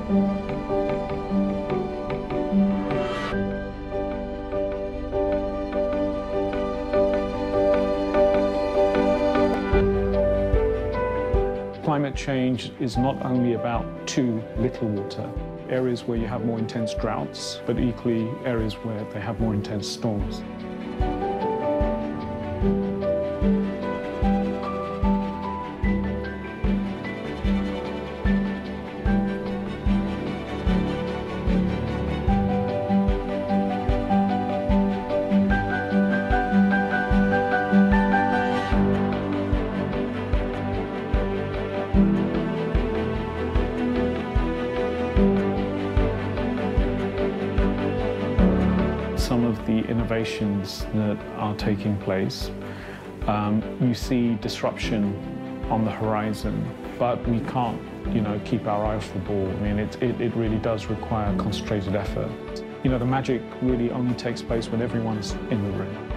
Climate change is not only about too little water, areas where you have more intense droughts, but equally areas where they have more intense storms. Some of the innovations that are taking place, you see disruption on the horizon, but we can't, keep our eye off the ball. I mean, it really does require concentrated effort. The magic really only takes place when everyone's in the room.